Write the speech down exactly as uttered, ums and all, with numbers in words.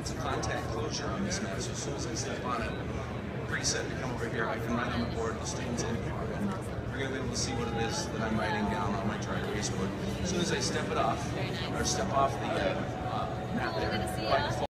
it's a contact closure on this map, so as soon as I step on it, preset to come over here, I can write on the board the student's info. We're going to be able to see what it is that I'm writing down on my dry erase board. As soon as I step it off, or step off the uh, uh, map there, by default,